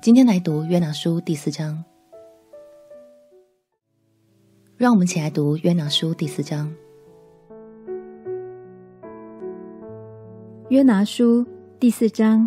今天来读约拿书第4章。让我们一起来读约拿书第4章。 约拿书第4章。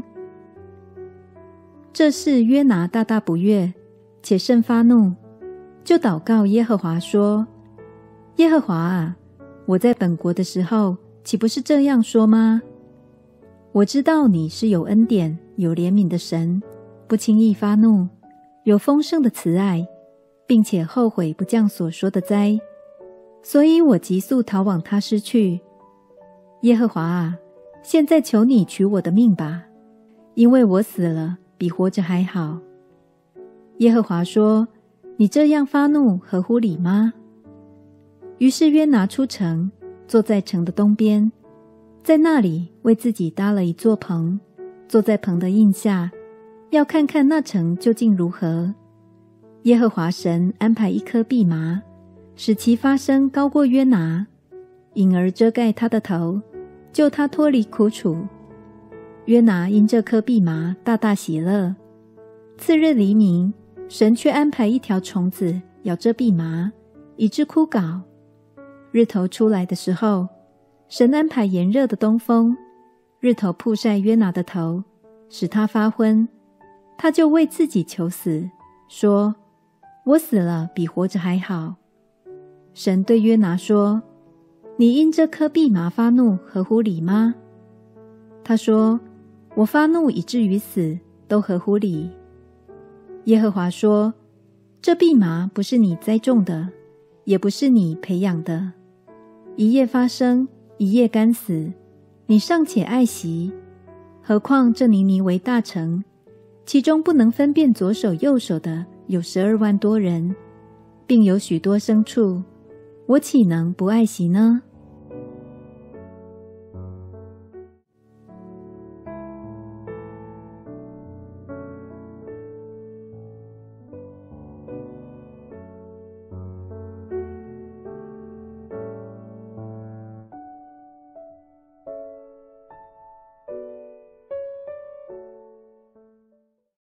这事约拿大大不悦，且甚发怒，就祷告耶和华说：耶和华啊，我在本国的时候，岂不是这样说吗？我知道你是有恩典、有怜悯的神，不轻易发怒，有丰盛的慈爱，并且后悔不降所说的灾，所以我急速逃往他施去。耶和华啊，现在求你取我的命吧，因为我死了比活着还好。耶和华说：你这样发怒合乎理吗？于是约拿出城，坐在城的东边，在那里为自己搭了一座棚，坐在棚的荫下，要看看那城究竟如何。耶和华神安排一棵蓖麻，使其发生高过约拿，因而遮盖他的头，救他脱离苦楚。约拿因这棵蓖麻大大喜乐。次日黎明，神却安排一条虫子咬这蓖麻，以致枯槁。日头出来的时候，神安排炎热的东风，日头曝晒约拿的头，使他发昏。他就为自己求死，说：我死了比活着还好。神对约拿说：你因这棵蓖麻发怒合乎理吗？他说：我发怒以至于死，都合乎理。耶和华说：这蓖麻不是你栽种的，也不是你培养的，一夜发生，一夜干死，你尚且爱惜。何况这尼尼微大城，其中不能分辨左手右手的有12万多人，并有许多牲畜，我岂能不爱惜呢？